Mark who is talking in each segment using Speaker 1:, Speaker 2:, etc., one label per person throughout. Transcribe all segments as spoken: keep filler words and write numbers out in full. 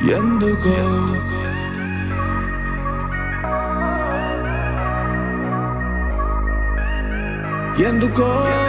Speaker 1: Enduko Enduko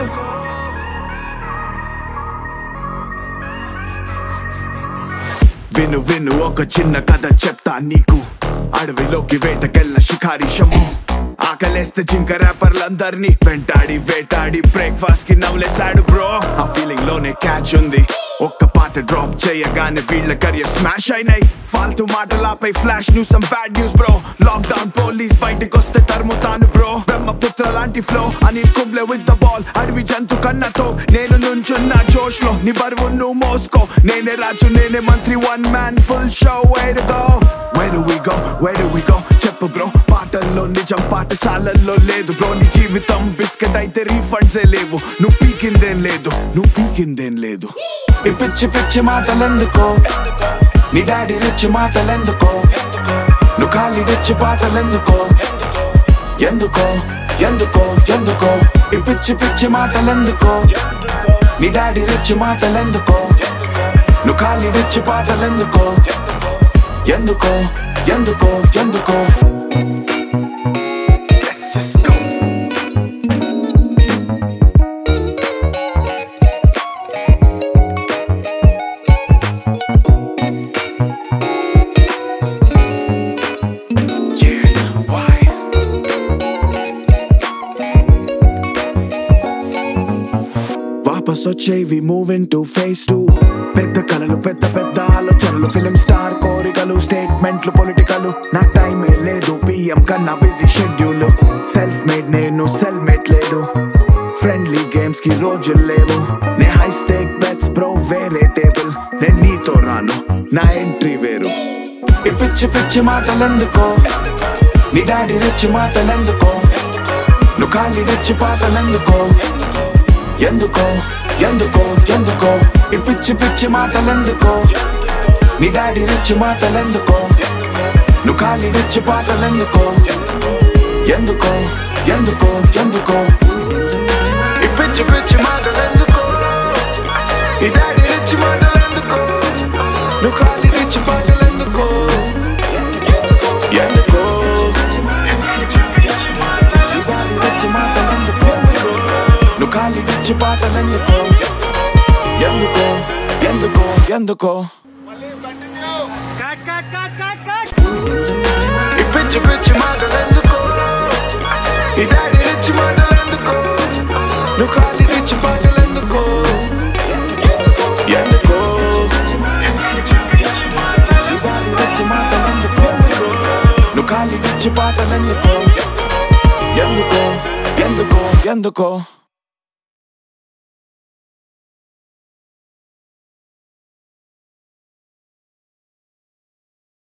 Speaker 1: Vinu vinu oka chinna kada chepta neeku అడవిలోకి వేటకెళ్ళిన షికారి షమ్ము ఆకలేస్తే జింక ర్యాపర్లందరినీ వెంటాడి వేటాడి బ్రేక్ఫాస్ట్ కి నవ్వులేసాడు బ్రో ఆ ఫీలింగ్ లోనే క్యాచ్ ఉంది ఒక్క పాట డ్రాప్ చేయగానే వీళ్ళ కరియర్ స్మాష్ అయినాయి ఫాల్తూ మాటలాపై flash news some bad news bro lockdown police బయటికి వస్తే తరుముతాను బ్రో బ్రహ్మపుత్ర లాంటి flow Anil Kumble with the ball అడవి జంతు కన్నతో నేను నుంచున్న జోష్ లో నీ బరువు నువ్వు మోసుకో నేనే రాజు నేనే మంత్రి one man full show where to go where do we go where do we go చెప్పు బ్రో పాటల్లో నిజం పాఠశాలల్లో లేదు బ్రో నీ జీవితం బిస్కెట్ అయితే రీఫండ్స్ ఏ లేవు నువ్వు పీకిందేం లేదు నువ్వు పీకిందేం లేదు ఈ పిచ్చి పిచ్చి మాటలెందుకో నీ డాడీ రిచ్చి మాటలెందుకో నువ్వు ఖాళీ రిచ్చి పాటలెందుకో ఎందుకో ఎందుకో ఎందుకో ఈ పిచ్చి పిచ్చి మాటలెందుకో నీ డాడీ రిచ్చి మాటలెందుకో నువ్వు ఖాళీ రిచ్చి పాటలెందుకో ఎందుకో ఎందుకో ఎందుకో వచ్చేవి మూవింగ్ టు ఫేస్ టూ పెద్ద కళలు పెద్ద పెద్ద ఆలోచనలు ఫిలిం స్టార్ కోరికలు స్టేట్మెంట్లు పొలిటికల్ నా టైమే లేదు పిఎం కన్నా బిజీ షెడ్యూల్ సెల్ఫ్ మేడ్ నేను సెల్ మేట్ లేదు ఫ్రెండ్లీ గేమ్స్ కి రోజులు లేవు నే హై స్టేక్ బెట్స్ బ్రో వేరే టేబుల్ నేను నీతో రాను నా ఎంట్రీ వేరు ఈ పిచ్చి పిచ్చి మాటలెందుకో నీ డాడీ రిచ్చి మాటలెందుకో నువ్వు ఖాళీ రిచ్చి పాటలెందుకో ఎందుకో ఎందుకో ఎందుకో ఈ పిచ్చి పిచ్చి మాటలెందుకో నీ డాడీ రిచ్చి మాటలెందుకో నువ్వు ఖాళీ రిచ్చి పాటలెందుకో ఎందుకో ఎందుకో ఎందుకో ఈ పిచ్చి పిచ్చి మాటలెందుకో నీ డాడీ రిచ్చి మాటలెందుకో నువ్వు ఖాళీ రిచ్చి పాటలెందుకో ఎందుకో ఎందుకో నువ్వు ఖాళీ రిచ్చి పాటలెందుకో ఎందుకో ఎందుకో ఎందుకో ఈ పిచ్చి పిచ్చి మాటలెందుకో ఈ డాడీ రిచ్చి మాటలెందుకో నువ్వు ఖాళీ రిచ్చి పాటలెందుకో ఎందుకో నువ్వు ఖాళీ రిచ్చి పాటలెందుకో ఎందుకో ఎందుకో ఎందుకో